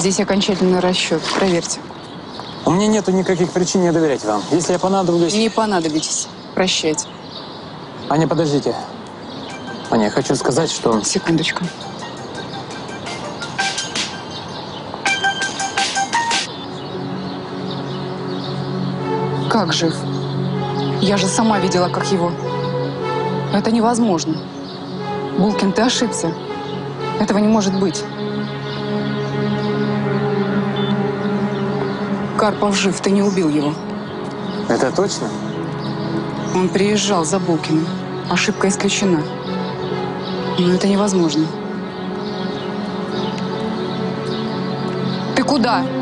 Здесь окончательный расчет. Проверьте. У меня нету никаких причин не доверять вам. Если я понадоблюсь… Не понадобитесь. Прощайте. Аня, подождите. Аня, я хочу сказать, что… Секундочку. Как жив? Я же сама видела, как его. Это невозможно. Булкин, ты ошибся. Этого не может быть. Карпов жив, ты не убил его. Это точно? Он приезжал за Булкиным. Ошибка исключена. Но это невозможно. Ты куда?